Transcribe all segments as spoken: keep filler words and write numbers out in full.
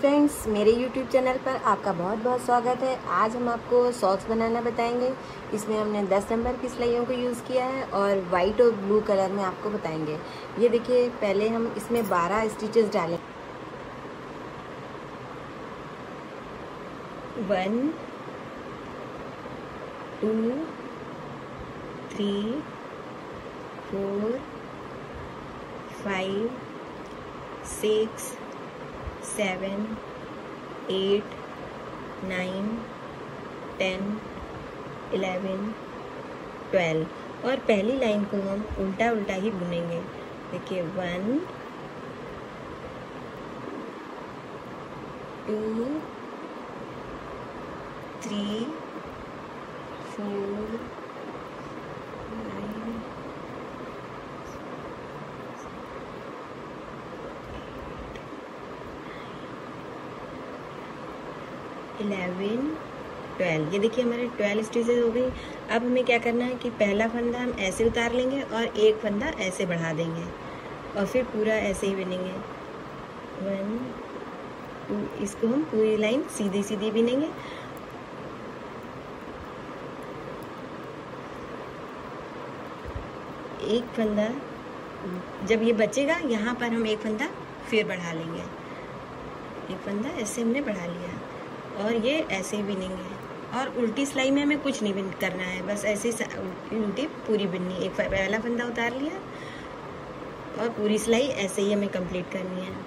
Friends, मेरे YouTube channel पर आपका बहुत बहुत स्वागत है। आज हम आपको सॉक्स बनाना बताएंगे। इसमें हमने दस नंबर की सिलाइयों को यूज़ किया है और वाइट और ब्लू कलर में आपको बताएंगे। ये देखिए, पहले हम इसमें बारह स्टिचेस डालें। One two three four five six seven eight nine ten eleven twelve. और पहली लाइन को हम उल्टा उल्टा ही बुनेंगे। देखिए, one two three four nine eleven twelve. ये देखिए, हमारे ट्वेल्व स्टिचेस हो गई। अब हमें क्या करना है कि पहला फंदा हम ऐसे उतार लेंगे और एक फंदा ऐसे बढ़ा देंगे और फिर पूरा ऐसे ही बिनेंगे। वन टू, इसको हम पूरी लाइन सीधी सीधी बिनेंगे। एक फंदा जब ये बचेगा, यहाँ पर हम एक फंदा फिर बढ़ा लेंगे। एक फंदा ऐसे हमने बढ़ा लिया और ये ऐसे ही बिनेंगे। और उल्टी सिलाई में हमें कुछ नहीं बिन करना है, बस ऐसे उल्टी पूरी बिननी। एक पहला फंदा उतार लिया और पूरी सिलाई ऐसे ही हमें कंप्लीट करनी है।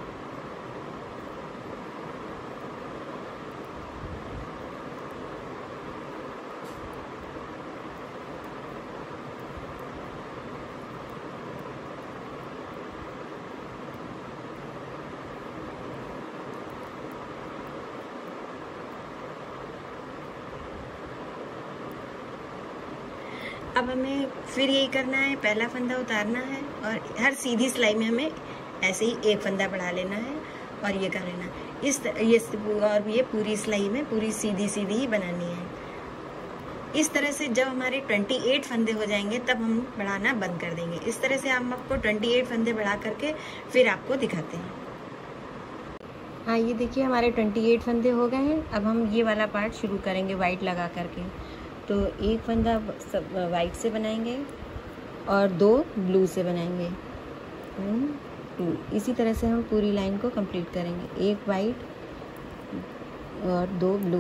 अब हमें फिर यही करना है, पहला फंदा उतारना है और हर सीधी सिलाई में हमें ऐसे ही एक फंदा बढ़ा लेना है और ये कर लेना। इस ये और ये पूरी सिलाई में पूरी सीधी सीधी ही बनानी है। इस तरह से जब हमारे अट्ठाईस फंदे हो जाएंगे तब हम बढ़ाना बंद कर देंगे। इस तरह से हम आपको अट्ठाईस फंदे बढ़ा करके फिर आपको दिखाते हैं। हाँ, ये देखिए, हमारे अट्ठाईस फंदे हो गए हैं। अब हम ये वाला पार्ट शुरू करेंगे वाइट लगा करके। तो एक फंदा वाइट से बनाएंगे और दो ब्लू से बनाएंगे। वन टू, इसी तरह से हम पूरी लाइन को कंप्लीट करेंगे। एक वाइट और दो ब्लू,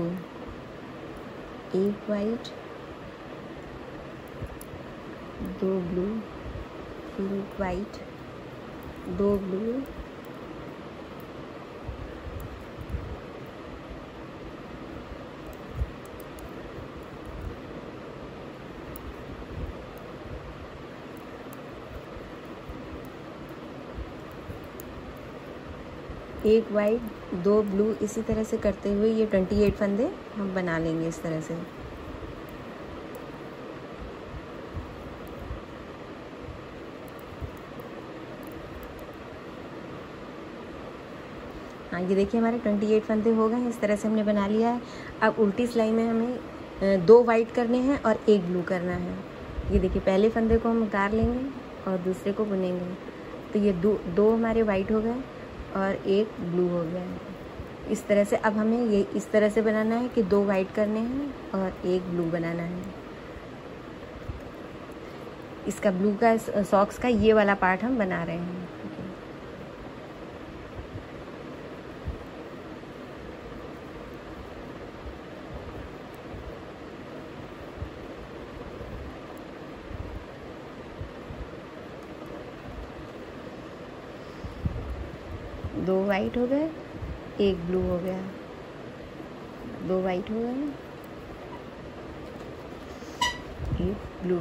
एक वाइट दो ब्लू, फिर एक वाइट दो ब्लू, एक वाइट दो ब्लू। इसी तरह से करते हुए ये अट्ठाईस फंदे हम बना लेंगे इस तरह से। हाँ, ये देखिए, हमारे अट्ठाईस फंदे हो गए हैं। इस तरह से हमने बना लिया है। अब उल्टी सिलाई में हमें दो वाइट करने हैं और एक ब्लू करना है। ये देखिए, पहले फंदे को हम उतार लेंगे और दूसरे को बुनेंगे। तो ये दो दो हमारे वाइट हो गए और एक ब्लू हो गया है। इस तरह से अब हमें ये इस तरह से बनाना है कि दो वाइट करने हैं और एक ब्लू बनाना है। इसका ब्लू का सॉक्स का ये वाला पार्ट हम बना रहे हैं। दो वाइट हो गए, एक ब्लू हो गया, दो वाइट हो गए, एक ब्लू।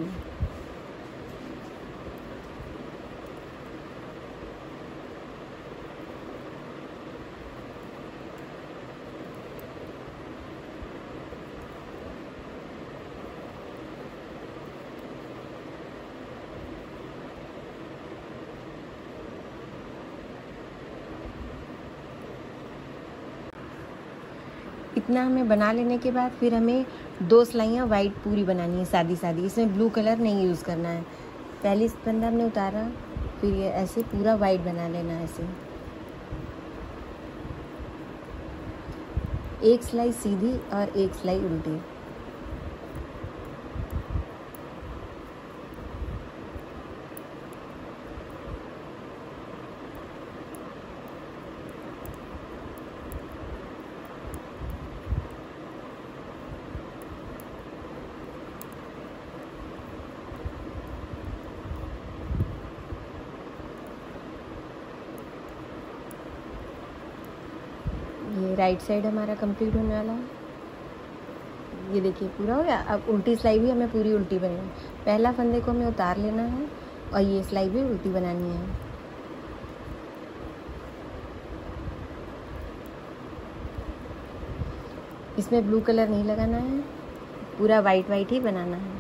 इतना हमें बना लेने के बाद फिर हमें दो सिलाइयाँ वाइट पूरी बनानी है, सादी सादी। इसमें ब्लू कलर नहीं यूज़ करना है। पहली फंदा हमने उतारा, फिर ये ऐसे पूरा वाइट बना लेना है ऐसे। एक सिलाई सीधी और एक सिलाई उल्टी। ये राइट साइड हमारा कंप्लीट होने वाला है। ये देखिए पूरा हो गया। अब उल्टी सिलाई भी हमें पूरी उल्टी बनानी है। पहला फंदे को हमें उतार लेना है और ये सिलाई भी उल्टी बनानी है। इसमें ब्लू कलर नहीं लगाना है, पूरा वाइट वाइट ही बनाना है।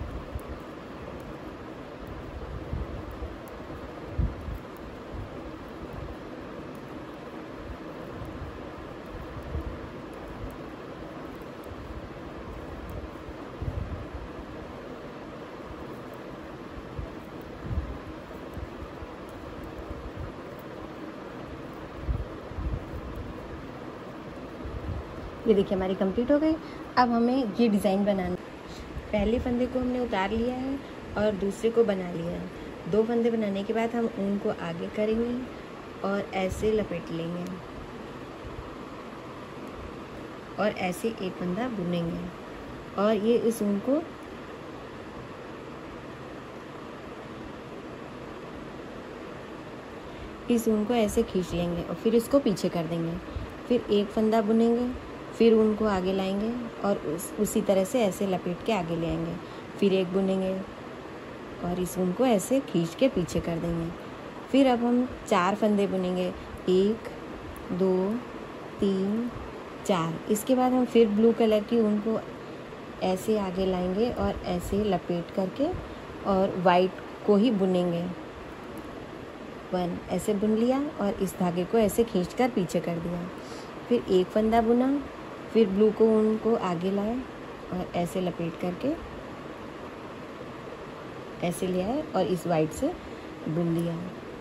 ये देखिए हमारी कंप्लीट हो गई। अब हमें ये डिज़ाइन बनाना। पहले फंदे को हमने उतार लिया है और दूसरे को बना लिया है। दो फंदे बनाने के बाद हम ऊन को आगे करेंगे और ऐसे लपेट लेंगे और ऐसे एक फंदा बुनेंगे और ये इस ऊन को इस ऊन को ऐसे खींच लेंगे और फिर इसको पीछे कर देंगे। फिर एक फंदा बुनेंगे, फिर ऊन को आगे लाएंगे और उस उसी तरह से ऐसे लपेट के आगे ले आएंगे। फिर एक बुनेंगे और इस ऊन को ऐसे खींच के पीछे कर देंगे। फिर अब हम चार फंदे बुनेंगे, एक दो तीन चार। इसके बाद हम फिर ब्लू कलर की ऊन को ऐसे आगे लाएंगे और ऐसे लपेट करके और वाइट को ही बुनेंगे। वन ऐसे बुन लिया और इस धागे को ऐसे खींचकर पीछे कर दिया। फिर एक फंदा बुना, फिर ब्लू को ऊन को आगे लाए और ऐसे लपेट करके ऐसे ले आए और इस वाइट से बुन लिया,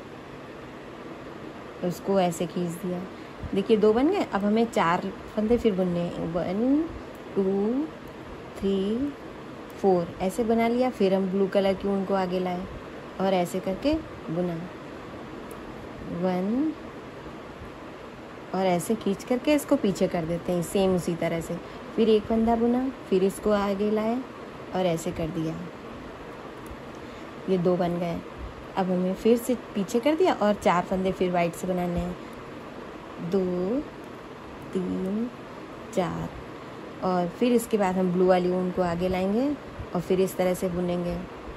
उसको ऐसे खींच दिया। देखिए दो बन गए। अब हमें चार फंदे फिर बुनने हैं। वन टू थ्री फोर ऐसे बना लिया। फिर हम ब्लू कलर की ऊन को आगे लाए और ऐसे करके बुना। वन और ऐसे खींच करके इसको पीछे कर देते हैं सेम उसी तरह से। फिर एक फंदा बुना, फिर इसको आगे लाए और ऐसे कर दिया। ये दो बन गए। अब हमें फिर से पीछे कर दिया और चार फंदे फिर वाइट से बनाने हैं। दो तीन चार और फिर इसके बाद हम ब्लू वाली ऊन को आगे लाएंगे और फिर इस तरह से बुनेंगे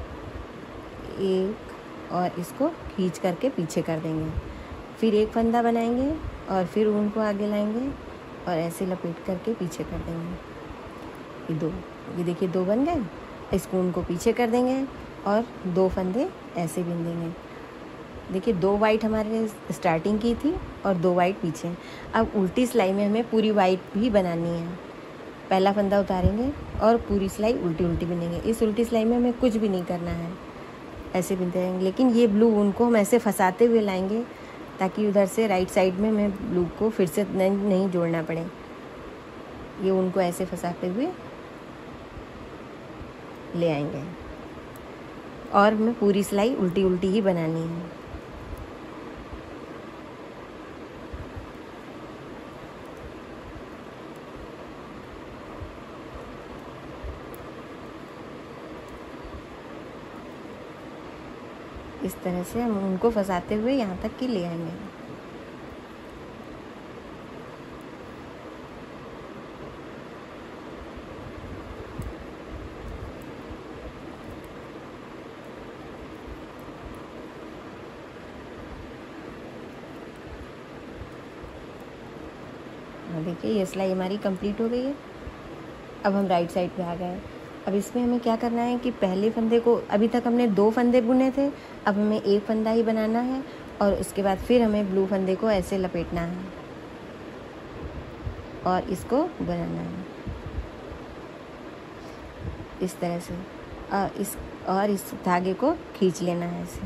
एक और इसको खींच करके पीछे कर देंगे। फिर एक फंदा बनाएंगे और फिर ऊन को आगे लाएंगे और ऐसे लपेट करके पीछे कर देंगे। ये दो, ये देखिए दो बन गए। इस ऊन को पीछे कर देंगे और दो फंदे ऐसे बिन देंगे। देखिए दो वाइट हमारे स्टार्टिंग की थी और दो वाइट पीछे। अब उल्टी सिलाई में हमें पूरी वाइट भी बनानी है। पहला फंदा उतारेंगे और पूरी सिलाई उल्टी उल्टी बिनेंगे। इस उल्टी सिलाई में हमें कुछ भी नहीं करना है, ऐसे बिनते रहेंगे। लेकिन ये ब्लू ऊन को हम ऐसे फंसाते हुए लाएंगे ताकि उधर से राइट साइड में हमें ब्लू को फिर से नहीं, नहीं जोड़ना पड़े। ये ऊन को ऐसे फंसाते हुए ले आएंगे और हमें पूरी सिलाई उल्टी उल्टी ही बनानी है। इस तरह से हम उनको फंसाते हुए यहाँ तक कि ले आएंगे। देखिए ये सिलाई हमारी कंप्लीट हो गई है। अब हम राइट साइड पे आ गए। अब इसमें हमें क्या करना है कि पहले फंदे को, अभी तक हमने दो फंदे बुने थे, अब हमें एक फंदा ही बनाना है और उसके बाद फिर हमें ब्लू फंदे को ऐसे लपेटना है और इसको बनाना है इस तरह से और इस और इस धागे को खींच लेना है ऐसे।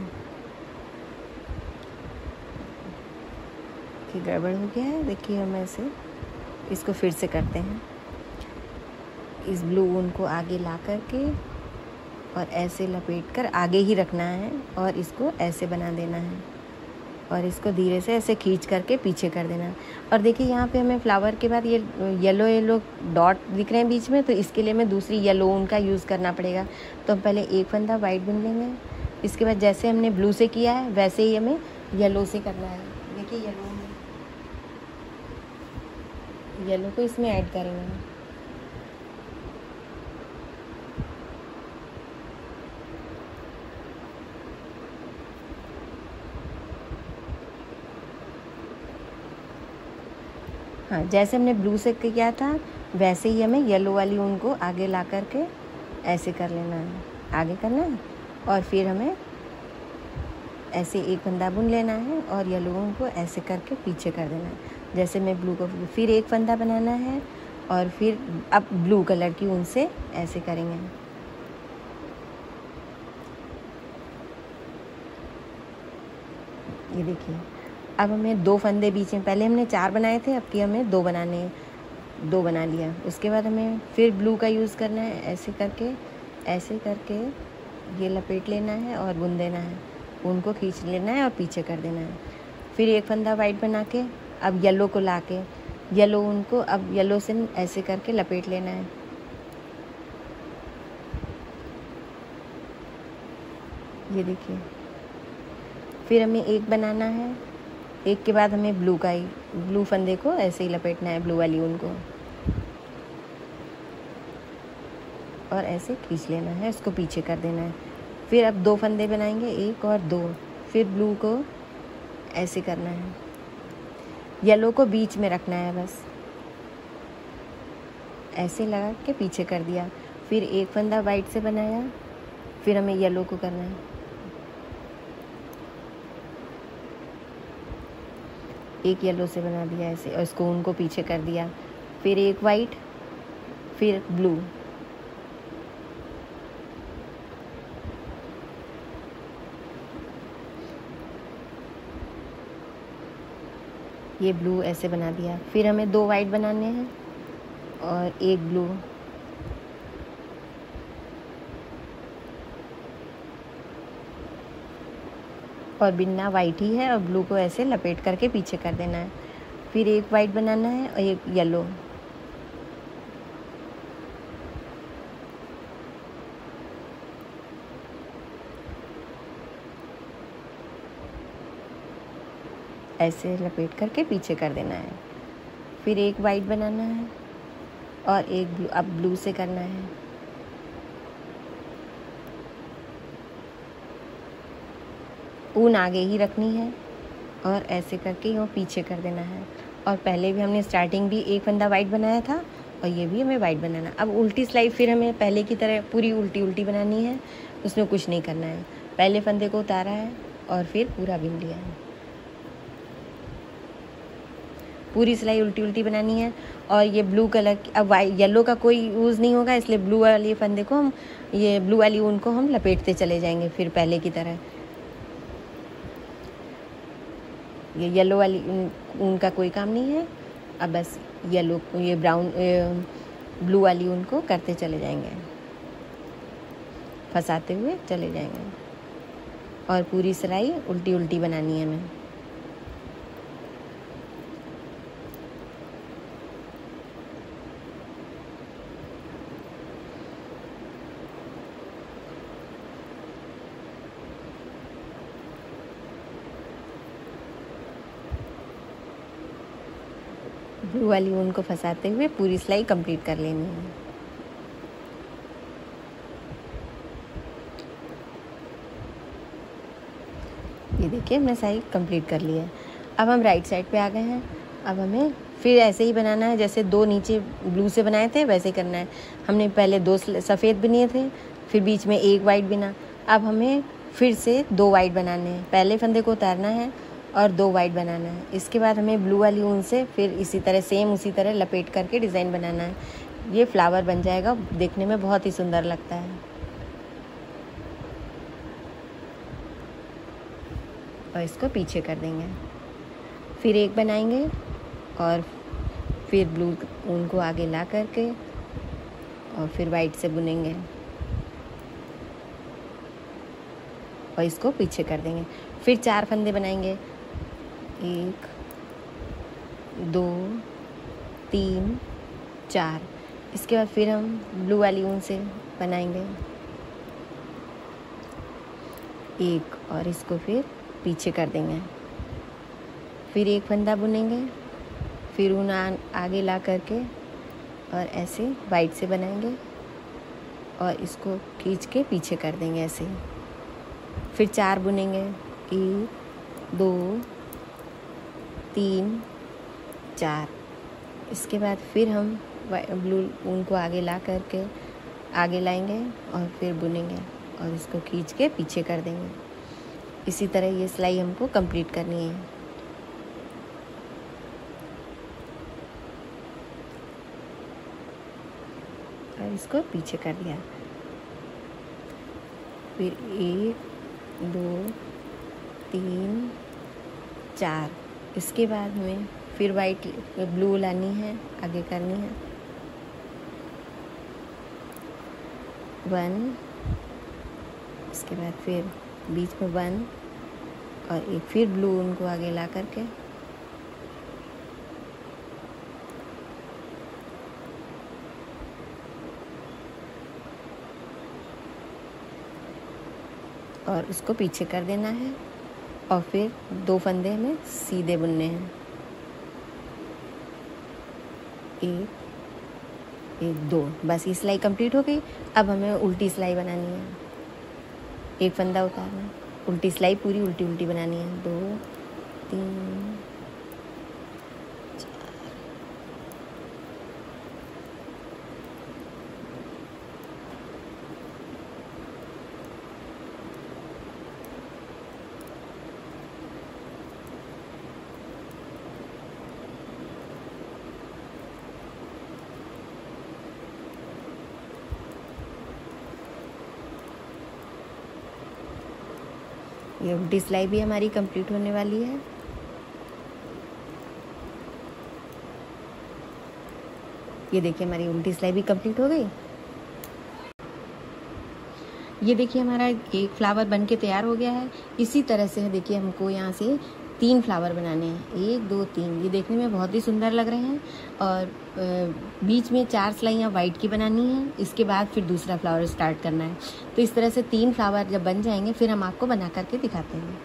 कि गड़बड़ हो गया है, देखिए हम ऐसे इसको फिर से करते हैं। इस ब्लू ऊन को आगे ला कर के और ऐसे लपेट कर आगे ही रखना है और इसको ऐसे बना देना है और इसको धीरे से ऐसे खींच करके पीछे कर देना है। और देखिए यहाँ पे हमें फ्लावर के बाद ये येलो येलो डॉट दिख रहे हैं बीच में, तो इसके लिए हमें दूसरी येलो ऊन का यूज़ करना पड़ेगा। तो हम पहले एक फंदा वाइट बुन लेंगे, इसके बाद जैसे हमने ब्लू से किया है वैसे ही हमें येलो से करना है। देखिए येलो येलो को इसमें ऐड करेंगे। हाँ, जैसे हमने ब्लू से किया था वैसे ही हमें येलो वाली ऊन को आगे ला करके ऐसे कर लेना है, आगे करना है और फिर हमें ऐसे एक फंदा बुन लेना है और येलो ऊन को ऐसे करके पीछे कर देना है। जैसे मैं ब्लू को फिर एक फंदा बनाना है और फिर अब ब्लू कलर की ऊन से ऐसे करेंगे। ये देखिए अब हमें दो फंदे बीच में, पहले हमने चार बनाए थे, अब की हमें दो बनाने हैं, दो बना लिया। उसके बाद हमें फिर ब्लू का यूज़ करना है, ऐसे करके ऐसे करके ये लपेट लेना है और बुन देना है, उनको खींच लेना है और पीछे कर देना है। फिर एक फंदा वाइट बना के अब येलो को ला के येलो उनको अब येलो से ऐसे करके लपेट लेना है। ये देखिए फिर हमें एक बनाना है, एक के बाद हमें ब्लू का ही ब्लू फंदे को ऐसे ही लपेटना है, ब्लू वाली ऊन को, और ऐसे खींच लेना है, उसको पीछे कर देना है। फिर अब दो फंदे बनाएंगे, एक और दो, फिर ब्लू को ऐसे करना है, येलो को बीच में रखना है, बस ऐसे लगा के पीछे कर दिया। फिर एक फंदा वाइट से बनाया, फिर हमें येलो को करना है, एक येलो से बना दिया ऐसे और इसको उनको पीछे कर दिया। फिर एक वाइट, फिर ब्लू, ये ब्लू ऐसे बना दिया। फिर हमें दो वाइट बनाने हैं और एक ब्लू, और बिना वाइट ही है और ब्लू को ऐसे लपेट करके पीछे कर देना है। फिर एक वाइट बनाना है और एक येलो, ऐसे लपेट करके पीछे कर देना है। फिर एक वाइट बनाना है और एक ब्लू, अब ब्लू से करना है, ऊन आगे ही रखनी है और ऐसे करके यूँ पीछे कर देना है। और पहले भी हमने स्टार्टिंग भी एक फंदा वाइट बनाया था और ये भी हमें वाइट बनाना। अब उल्टी सिलाई फिर हमें पहले की तरह पूरी उल्टी उल्टी बनानी है, उसमें कुछ नहीं करना है। पहले फंदे को उतारा है और फिर पूरा बिन लिया है, पूरी सिलाई उल्टी उल्टी बनानी है। और ये ब्लू कलर की, अब वाइट येलो का कोई यूज़ नहीं होगा, इसलिए ब्लू वाली फंदे को हम, ये ब्लू वाली ऊन को हम लपेटते चले जाएंगे फिर पहले की तरह। ये येलो वाली ऊन का कोई काम नहीं है, अब बस येलो ये ब्राउन ब्लू वाली ऊन को करते चले जाएंगे, फंसाते हुए चले जाएंगे और पूरी सिलाई उल्टी उल्टी बनानी है हमें। ब्लू वाली ऊन को फंसाते हुए पूरी सिलाई कंप्लीट कर लेनी है। ये देखिए हमने सिलाई कंप्लीट कर ली है। अब हम राइट साइड पे आ गए हैं। अब हमें फिर ऐसे ही बनाना है, जैसे दो नीचे ब्लू से बनाए थे वैसे ही करना है। हमने पहले दो सफ़ेद बिने थे, फिर बीच में एक वाइट बिना। अब हमें फिर से दो वाइट बनाने हैं, पहले फंदे को उतारना है और दो वाइट बनाना है। इसके बाद हमें ब्लू वाली ऊन से फिर इसी तरह सेम उसी तरह लपेट करके डिज़ाइन बनाना है। ये फ्लावर बन जाएगा, देखने में बहुत ही सुंदर लगता है। और इसको पीछे कर देंगे, फिर एक बनाएंगे और फिर ब्लू ऊन को आगे ला करके और फिर वाइट से बुनेंगे और इसको पीछे कर देंगे। फिर चार फंदे बनाएंगे, एक दो तीन चार। इसके बाद फिर हम ब्लू वाली ऊन से बनाएंगे एक और इसको फिर पीछे कर देंगे। फिर एक फंदा बुनेंगे, फिर ऊन आगे ला करके और ऐसे वाइट से बनाएंगे और इसको खींच के पीछे कर देंगे ऐसे। फिर चार बुनेंगे, एक दो तीन चार। इसके बाद फिर हम ब्लू ऊन को आगे ला करके आगे लाएंगे और फिर बुनेंगे और इसको खींच के पीछे कर देंगे। इसी तरह ये सिलाई हमको कंप्लीट करनी है। और इसको पीछे कर दिया। फिर एक दो तीन चार। इसके बाद हमें फिर वाइट ब्लू लानी है, आगे करनी है वन। इसके बाद फिर बीच में वन और एक फिर ब्लू उनको आगे ला करके और उसको पीछे कर देना है और फिर दो फंदे हमें सीधे बुनने हैं, एक एक दो। बस ये सिलाई कंप्लीट हो गई। अब हमें उल्टी सिलाई बनानी है। एक फंदा उतारना, उल्टी सिलाई पूरी उल्टी उल्टी बनानी है। दो तीन ये उल्टी सिलाई भी हमारी कंप्लीट होने वाली है। ये देखिए हमारी उल्टी सिलाई भी कंप्लीट हो गई। ये देखिए हमारा एक फ्लावर बन के तैयार हो गया है। इसी तरह से देखिए हमको यहाँ से तीन फ्लावर बनाने हैं, एक दो तीन। ये देखने में बहुत ही सुंदर लग रहे हैं और बीच में चार सिलाइयाँ वाइट की बनानी है। इसके बाद फिर दूसरा फ्लावर स्टार्ट करना है। तो इस तरह से तीन फ्लावर जब बन जाएंगे फिर हम आपको बना करके दिखाते हैं।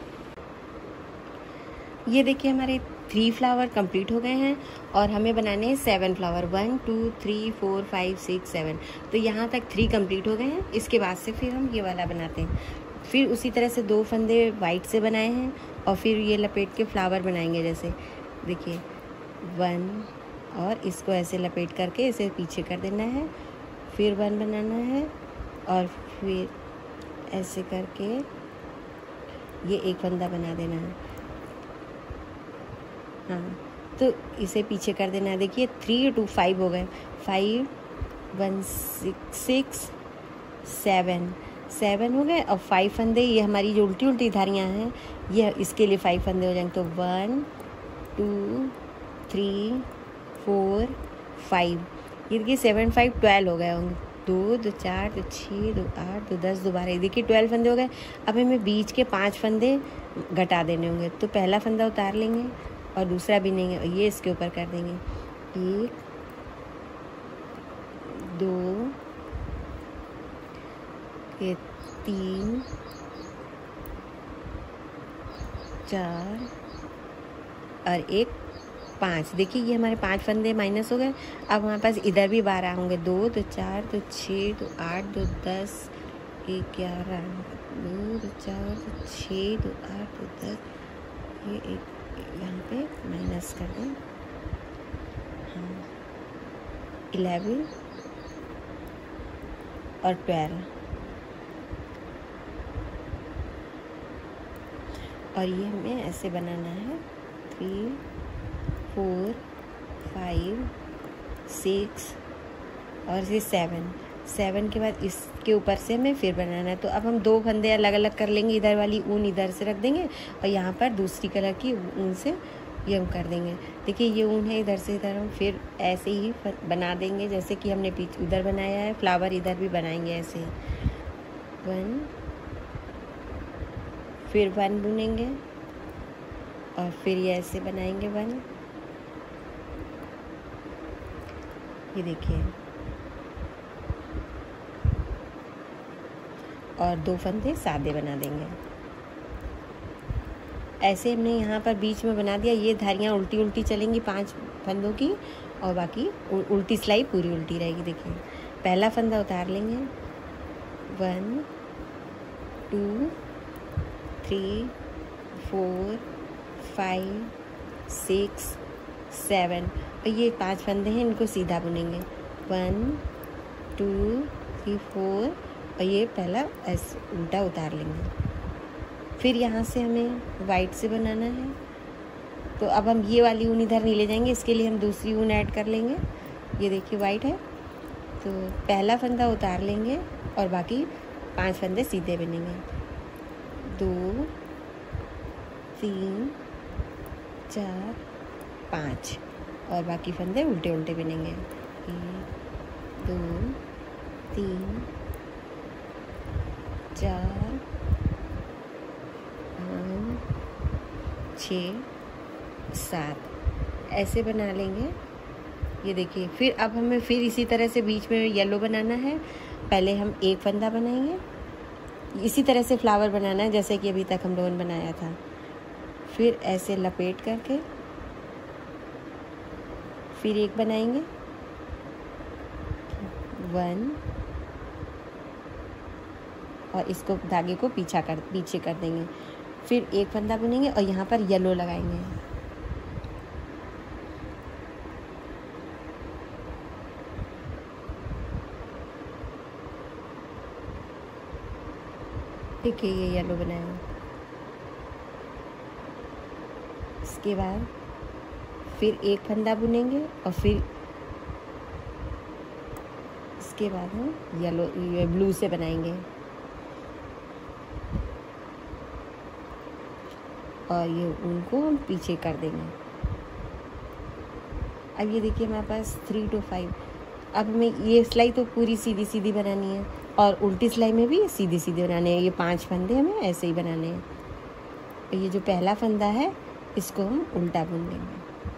ये देखिए हमारे थ्री फ्लावर कंप्लीट हो गए हैं और हमें बनाने हैं seven flower. One two three four five six seven. तो यहाँ तक थ्री कंप्लीट हो गए हैं। इसके बाद से फिर हम ये वाला बनाते हैं। फिर उसी तरह से दो फंदे वाइट से बनाए हैं और फिर ये लपेट के फ्लावर बनाएंगे। जैसे देखिए वन और इसको ऐसे लपेट करके इसे पीछे कर देना है, फिर वन बनाना है और फिर ऐसे करके ये एक फंदा बना देना है। हाँ, तो इसे पीछे कर देना है। देखिए थ्री टू फाइव हो गए। Five one six six seven seven हो गए और फाइव फंदे। ये हमारी जो उल्टी उल्टी धारियाँ हैं ये इसके लिए फाइव फंदे हो जाएंगे। तो one two three four five. ये देखिए सेवन फाइव ट्वेल्व हो गए होंगे। दो दो चार दो छः दो आठ दो दस दो बारह। देखिए ट्वेल्व फंदे हो गए। अब हमें बीच के पांच फंदे घटा देने होंगे। तो पहला फंदा उतार लेंगे और दूसरा भी नहीं है, ये इसके ऊपर कर देंगे। एक दो ये तीन चार और एक पाँच। देखिए ये हमारे पांच फंदे माइनस हो गए। अब हमारे पास इधर भी बारह होंगे। दो दो चार दो छः दो आठ दो दस एक ग्यारह दो दो चार दो छः दो आठ दो दस। ये एक यहाँ पे माइनस कर दें। हाँ, इलेवन और ट्वेल्व। और ये हमें ऐसे बनाना है। थ्री फोर फाइव सिक्स और ये सेवन। सेवन के बाद इसके ऊपर से हमें फिर बनाना है। तो अब हम दो फंदे अलग अलग कर लेंगे। इधर वाली ऊन इधर से रख देंगे और यहाँ पर दूसरी कलर की ऊन से ये हम कर देंगे। देखिए ये ऊन है, इधर से इधर हम फिर ऐसे ही बना देंगे जैसे कि हमने पीछे उधर बनाया है। फ्लावर इधर भी बनाएंगे ऐसे ही, वन, फिर वन बुनेंगे और फिर ये ऐसे बनाएंगे वन। ये देखिए, और दो फंदे सादे बना देंगे। ऐसे हमने यहाँ पर बीच में बना दिया। ये धारियाँ उल्टी उल्टी चलेंगी पांच फंदों की, और बाकी उल्टी सिलाई पूरी उल्टी रहेगी। देखिए पहला फंदा उतार लेंगे, one, two, three, four, five, six, seven, और ये पांच फंदे हैं, इनको सीधा बुनेंगे, वन, टू, थ्री, फोर, और ये पहला ऐसे उल्टा उतार लेंगे। फिर यहाँ से हमें वाइट से बनाना है, तो अब हम ये वाली ऊन इधर नहीं ले जाएंगे, इसके लिए हम दूसरी ऊन ऐड कर लेंगे। ये देखिए वाइट है, तो पहला फंदा उतार लेंगे और बाकी पांच फंदे सीधे बनेंगे, दो, तीन, चार, पाँच, और बाकी फंदे उल्टे उल्टे बनेंगे, एक, दो, तीन, चार, छः, सात, ऐसे बना लेंगे। ये देखिए, फिर अब हमें फिर इसी तरह से बीच में येलो बनाना है। पहले हम एक फंदा बनाएंगे, इसी तरह से फ्लावर बनाना है जैसे कि अभी तक हम लोगों ने बनाया था। फिर ऐसे लपेट करके फिर एक बनाएंगे, वन, और इसको धागे को पीछा कर पीछे कर देंगे। फिर एक फंदा बुनेंगे और यहाँ पर येलो लगाएंगे। देखिए ये येलो बनाया। इसके बाद फिर एक फंदा बुनेंगे और फिर इसके बाद हम येलो ये ब्लू से बनाएंगे, और ये उनको हम पीछे कर देंगे। अब ये देखिए हमारे पास थ्री टू फाइव। अब हमें ये सिलाई तो पूरी सीधी सीधी बनानी है और उल्टी सिलाई में भी सीधी सीधी बनाने हैं। ये पांच फंदे हमें ऐसे ही बनाने हैं। ये जो पहला फंदा है इसको हम उल्टा बुन देंगे।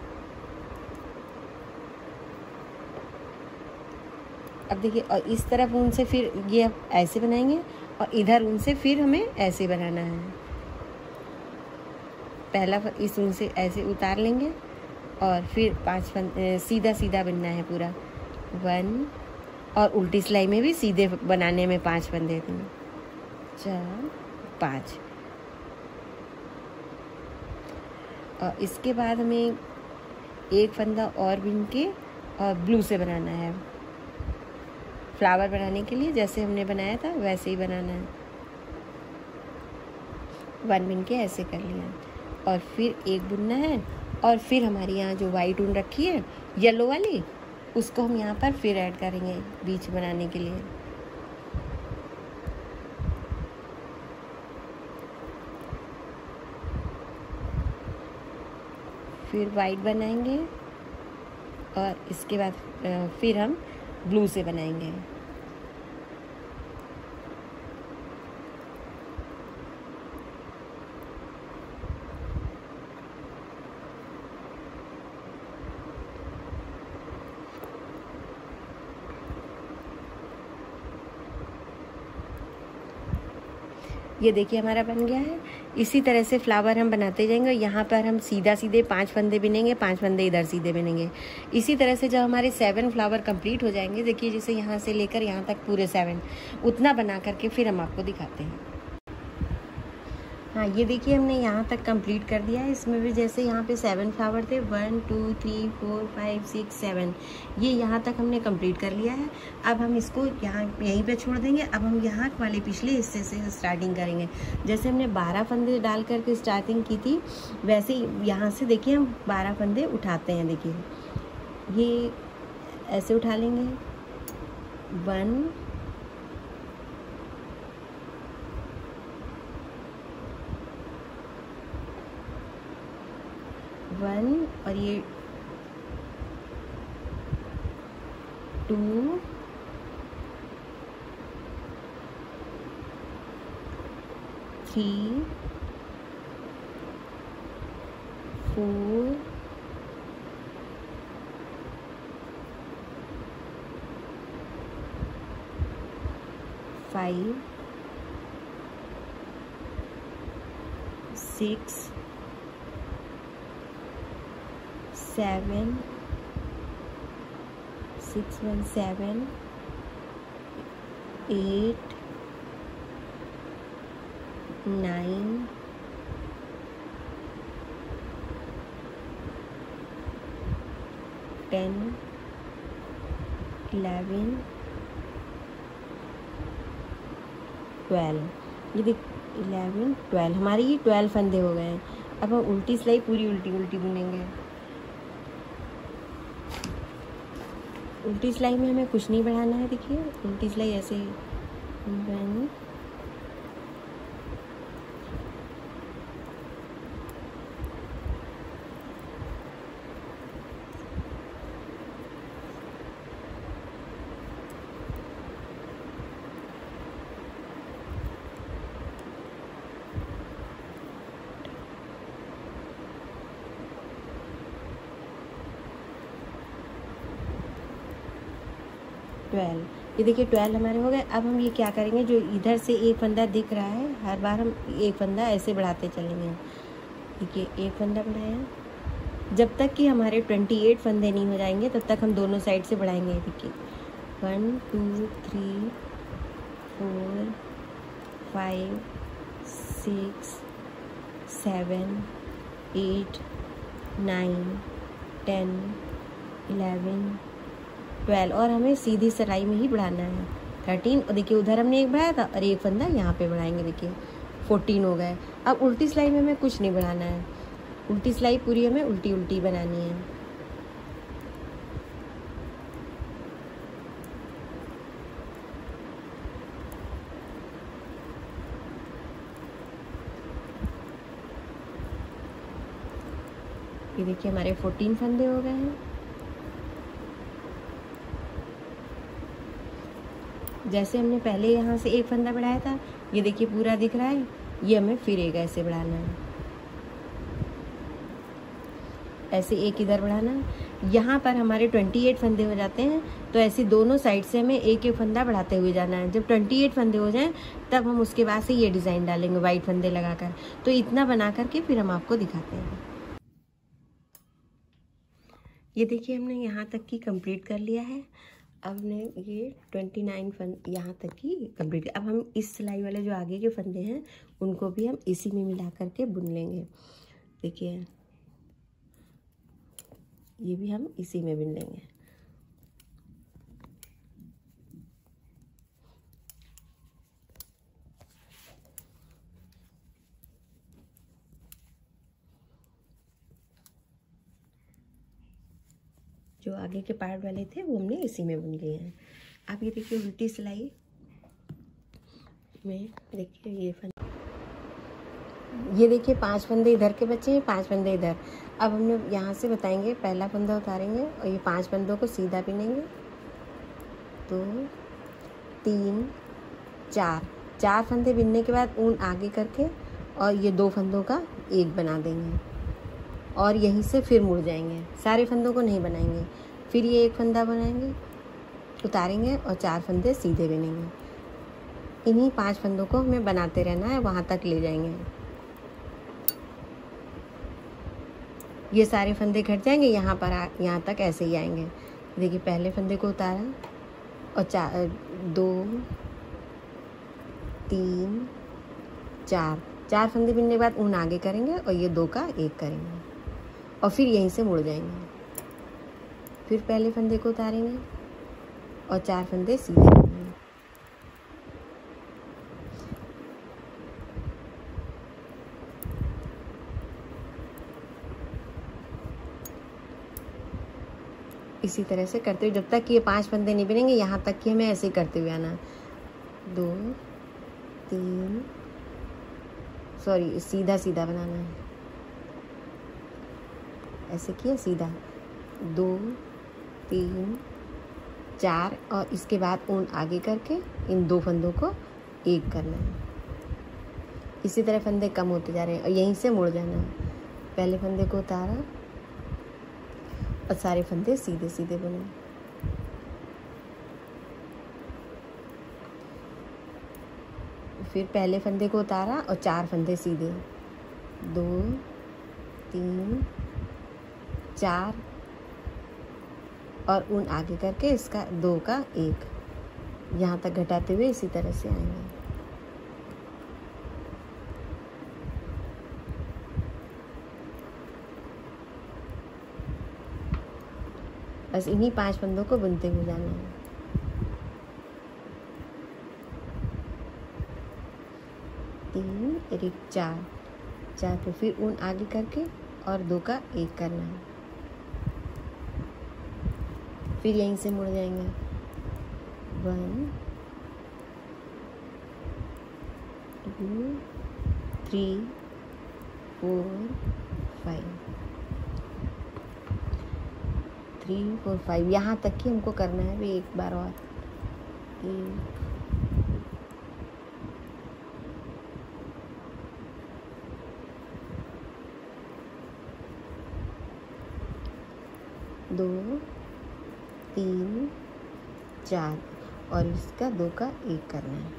अब देखिए, और इस तरफ ऊन से फिर ये ऐसे बनाएंगे और इधर ऊन से फिर हमें ऐसे बनाना है। पहला इस ऊन से ऐसे उतार लेंगे और फिर पांच फंदे सीधा सीधा बनना है पूरा, वन, और उल्टी सिलाई में भी सीधे बनाने में पांच फंदे, चार, पाँच। और इसके बाद हमें एक फंदा और बुन के और ब्लू से बनाना है। फ्लावर बनाने के लिए जैसे हमने बनाया था वैसे ही बनाना है। वन बुन के ऐसे कर लिया और फिर एक बुनना है, और फिर हमारी यहाँ जो वाइट ऊन रखी है येलो वाली, उसको हम यहाँ पर फिर ऐड करेंगे बीच बनाने के लिए। फिर वाइट बनाएंगे और इसके बाद फिर हम ब्लू से बनाएंगे। ये देखिए हमारा बन गया है। इसी तरह से फ्लावर हम बनाते जाएंगे। यहाँ पर हम सीधा सीधे पांच फंदे बिनेंगे, पांच फंदे इधर सीधे बिनेंगे। इसी तरह से जब हमारे सेवन फ्लावर कंप्लीट हो जाएंगे, देखिए जैसे यहाँ से लेकर यहाँ तक पूरे सेवन, उतना बना करके फिर हम आपको दिखाते हैं। हाँ, ये देखिए हमने यहाँ तक कंप्लीट कर दिया है। इसमें भी जैसे यहाँ पे सेवन फ्लावर थे, one, two, three, four, five, six, seven, ये यहाँ तक हमने कंप्लीट कर लिया है। अब हम इसको यहाँ यहीं पे छोड़ देंगे। अब हम यहाँ वाले पिछले हिस्से से स्टार्टिंग करेंगे। जैसे हमने बारह फंदे डाल करके स्टार्टिंग की थी, वैसे ही यहाँ से देखिए हम बारह फंदे उठाते हैं। देखिए ये ऐसे उठा लेंगे, वन, वन और ये two, three, four, five, six, seven, six one seven, eight, nine, ten, eleven, twelve. ये देख इलेवन ट्वेल्व, हमारे ये ट्वेल्व फंदे हो गए हैं। अब हम उल्टी सिलाई पूरी उल्टी उल्टी बुनेंगे। उल्टी सिलाई में हमें कुछ नहीं बढ़ाना है। देखिए उल्टी सिलाई ऐसे वन, ट्वेल्व। ये देखिए ट्वेल्व हमारे हो गए। अब हम ये क्या करेंगे, जो इधर से एक फंदा दिख रहा है हर बार हम एक फंदा ऐसे बढ़ाते चलेंगे। देखिए एक फंदा बढ़ाया, जब तक कि हमारे अट्ठाईस फंदे नहीं हो जाएंगे तब तक हम दोनों साइड से बढ़ाएंगे। देखिए one two three four five six seven eight nine ten eleven twelve, और हमें सीधी सिलाई में ही बढ़ाना है थर्टीन। और देखिए उधर हमने एक बढ़ाया था और एक फंदा यहाँ पे बढ़ाएंगे। देखिए फोर्टीन हो गए। अब उल्टी सिलाई में हमें कुछ नहीं बढ़ाना है, उल्टी सिलाई पूरी हमें उल्टी उल्टी बनानी है। ये देखिए हमारे फोर्टीन फंदे हो गए हैं। जैसे हमने पहले यहाँ से एक फंदा बढ़ाया था, ये देखिए पूरा दिख रहा है, ये हमें फिर एक ऐसे बढ़ाना है। ऐसे एक इधर बढ़ाना है। यहाँ पर हमारे अट्ठाईस फंदे हो जाते हैं, तो ऐसे दोनों साइड से हमें एक एक फंदा बढ़ाते हुए जाना है। जब अट्ठाईस फंदे हो जाएं तब हम उसके बाद से ये डिज़ाइन डालेंगे वाइट फंदे लगाकर। तो इतना बना करके फिर हम आपको दिखाते हैं। ये देखिए हमने यहाँ तक की कंप्लीट कर लिया है। अब ने ये उनतीस फंद यहाँ तक की कंप्लीट। अब हम इस सिलाई वाले जो आगे के फंदे हैं उनको भी हम इसी में मिला करके बुन लेंगे। देखिए ये भी हम इसी में बुन लेंगे। जो आगे के पार्ट वाले थे वो हमने इसी में बुन लिए हैं। अब ये देखिए उल्टी सिलाई में देखिए ये फंदे, ये देखिए पांच फंदे इधर के बचे हैं, पांच फंदे इधर। अब हमने यहाँ से बताएंगे, पहला फंदा उतारेंगे और ये पांच फंदों को सीधा बिनेंगे। दो तीन चार, चार फंदे बिनने के बाद ऊन आगे करके और ये दो फंदों का एक बना देंगे और यहीं से फिर मुड़ जाएंगे। सारे फंदों को नहीं बनाएंगे। फिर ये एक फंदा बनाएंगे, उतारेंगे और चार फंदे सीधे बिनेंगे। इन्हीं पांच फंदों को हमें बनाते रहना है, वहाँ तक ले जाएंगे। ये सारे फंदे घट जाएंगे, यहाँ पर आ, यहाँ तक ऐसे ही आएंगे। देखिए पहले फंदे को उतारा और चार, दो तीन चार, चार फंदे बिनने के बाद ऊन आगे करेंगे और ये दो का एक करेंगे और फिर यहीं से मुड़ जाएंगे। फिर पहले फंदे को उतारेंगे और चार फंदे सीधे बिनेंगे। इसी तरह से करते हुए जब तक ये पांच फंदे नहीं बिनेंगे, यहाँ तक कि हमें ऐसे ही करते हुए आना। दो तीन, सॉरी सीधा सीधा बनाना है। ऐसे किया सीधा, दो तीन चार, और इसके बाद ऊन आगे करके इन दो फंदों को एक करना है। इसी तरह फंदे कम होते जा रहे हैं और यहीं से मुड़ जाना है। पहले फंदे को उतारा और सारे फंदे सीधे सीधे बुने। फिर पहले फंदे को उतारा और चार फंदे सीधे, दो तीन चार, और ऊन आगे करके इसका दो का एक, यहाँ तक घटाते हुए इसी तरह से आएंगे। बस इन्हीं पांच फंदों को बुनते हुए जाना है। तीन एक चार, चार पे फिर ऊन आगे करके और दो का एक करना है। फिर यहीं से मुड़ जाएंगे, one two three four five, three four five, यहाँ तक कि हमको करना है भी एक बार और। एक दो तीन चार, और इसका दो का एक करना है।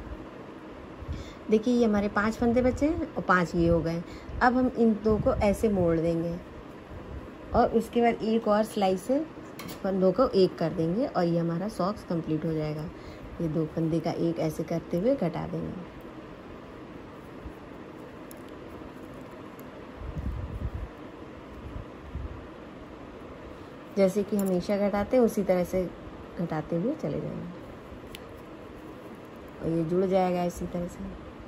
देखिए ये हमारे पांच फंदे बचे हैं और पांच ये हो गए। अब हम इन दो को ऐसे मोड़ देंगे और उसके बाद एक और सिलाई से फंदों को एक कर देंगे और ये हमारा सॉक्स कंप्लीट हो जाएगा। ये दो फंदे का एक ऐसे करते हुए घटा देंगे। जैसे कि हमेशा घटाते हैं उसी तरह से घटाते हुए चले जाएंगे और ये जुड़ जाएगा इसी तरह से।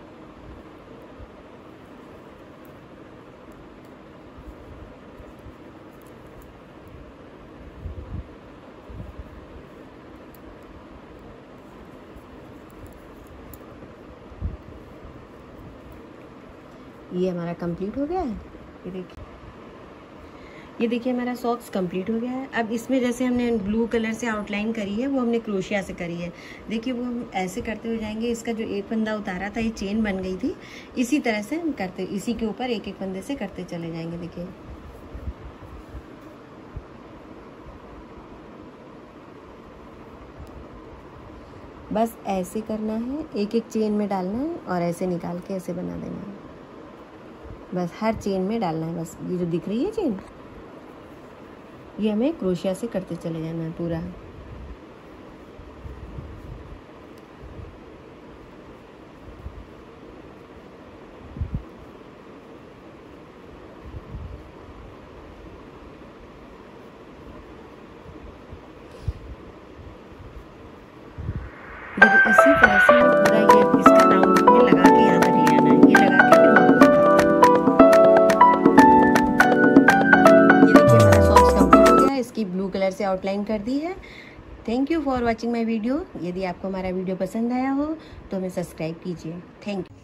ये हमारा कंप्लीट हो गया है। ये देखिए ये देखिए हमारा सॉक्स कंप्लीट हो गया है। अब इसमें जैसे हमने ब्लू कलर से आउटलाइन करी है वो हमने क्रोशिया से करी है। देखिए वो हम ऐसे करते हुए जाएंगे। इसका जो एक फंदा उतारा था ये चेन बन गई थी, इसी तरह से हम करते इसी के ऊपर एक एक फंदे से करते चले जाएंगे। देखिए बस ऐसे करना है, एक एक चेन में डालना है और ऐसे निकाल के ऐसे बना देना है। बस हर चेन में डालना है। बस ये जो दिख रही है चेन, ये हमें क्रोशिया से करते चले जाना है पूरा। देखिए इसी तरह से पूरा ये इसका राउंड में लगा के यहाँ तक ले आना है। ये लगा के ये देखिए हमारा सॉक्स कंप्लीट हो गया है। इसकी ब्लू कलर से आउटलाइन कर दी है। Thank you for watching my video. यदि आपको हमारा वीडियो पसंद आया हो तो हमें सब्सक्राइब कीजिए। Thank you.